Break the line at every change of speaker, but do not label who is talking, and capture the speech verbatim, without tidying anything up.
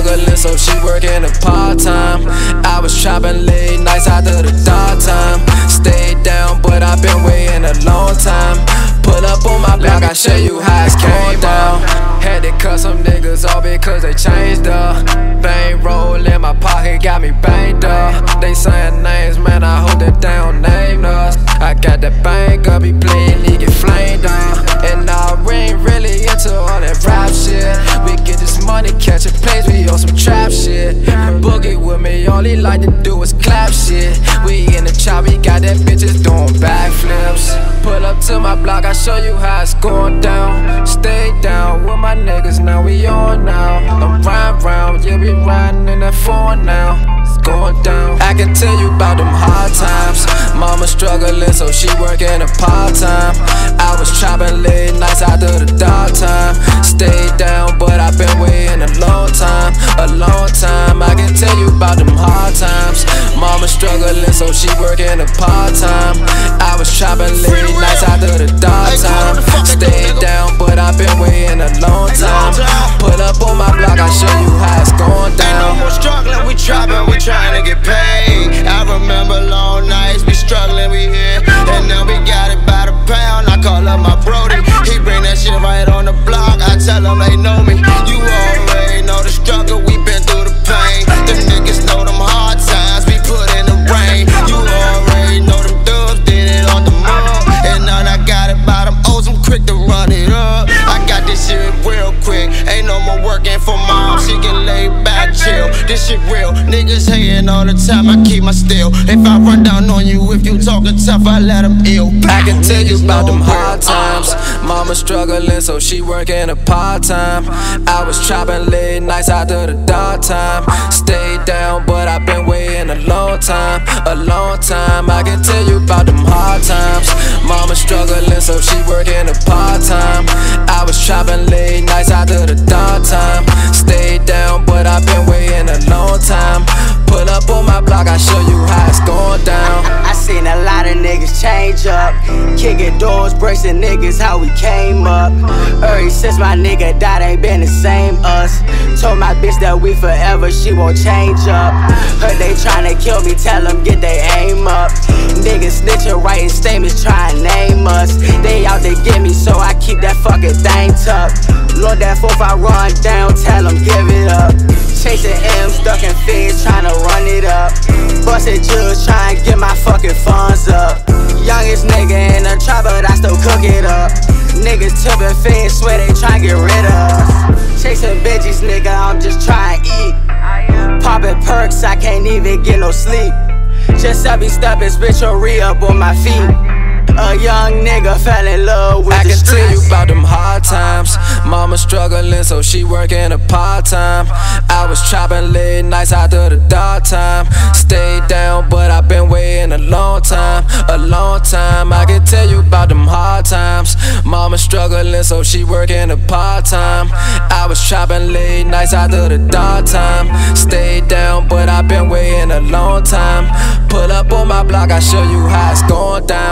struggling, so she working a part-time. I was trapping late nights after the dark time. Stayed down, but I've been waiting a long time. Pull up on my block, I show you how it's going down. Had to cut some niggas off because they changed up. Bang roll in my pocket, got me banged up. They saying names, man, I hope that they don't name us. I got that bang up, he playing, he get flamed up. And nah, we ain't really into all that rap shit. We get this money, catch a place, we on some trap shit. Boogie with me, all he like to do is clap shit. We in the chop, we got that bitches doing backflips. Pull up to my block, I show you how it's going down. Stay down with my niggas, now we on now. I'm riding round, yeah, we riding in that phone now. It's going down. I can tell you about them hard times. Mama struggling, so she working a part-time. I was chopping late nights after the dark time. Stayed down, but I've been waiting a long time. A long time, I can tell you about them hard times. Mama struggling, so she working a part-time. I was chopping late nights after the dark time. Stayed down, but I've been waiting a long time. Put up on my block, I show you how it's going down.
Ain't no more struggling, we trapping, we trying to get paid. I remember long nights, we struggling, we here. And now we got it by the pound. I call up my brody, he bring that shit right on the block. I tell him they know me. You already know the struggle, we been through the pain. Them niggas know them hard times, we put in the rain. You already know them thugs did it on the mud. And now I got it by them O's, I'm quick to run it up. I got this shit real quick, ain't no more working for mom. She can lay back, chill, this shit real. Niggas hating all the time, I keep my steel. If I run down on you, if you talking tough, I let them ill.
I can tell you about them hard times. Mama struggling, so she working a part-time. I was chopping late nights after the dark time. Stayed down, but I've been waiting a long time. A long time, I can tell you about them hard times. Mama struggling, so she working a part-time. I was chopping late nights after the dark time. Stayed down, but I've been waiting a long time. Pull up on my block, I show you how it's going down.
I, I seen a lot of niggas change up, kicking doors, bracing niggas how we came up. Ever since my nigga died, ain't been the same us. Told my bitch that we forever, she won't change up. Heard they tryna kill me, tell them get they aim up. Niggas snitching, writing statements, trying name us. They out to get me, so I keep that fucking thing tucked. Lord, that fourth I run down, tell them give it up. Chasing M's, ducking figs, tryna run it up. Busted jugs, trying get my fucking funds up. Youngest nigga in the trap, but I still cook it up. Niggas tipping fiends, swear they tryna get rid of us. Chasing bitches, nigga, I'm just trying to eat. Popping perks, I can't even get no sleep. Just steppy stepping, bitch, or re-up on my feet. A young nigga fell in love with
I
the
can
streets.
tell you about them hard times. Mama struggling, so she working a part-time. I was chopping late nights after the dark time. Stayed down, but I've been waiting a long time. A long time, I can tell you about them hard times. Mama struggling, so she working a part-time. I was chopping late nights after the dark time. Stayed down, but I've been waiting a long time. Pull up on my block, I show you how it's going down.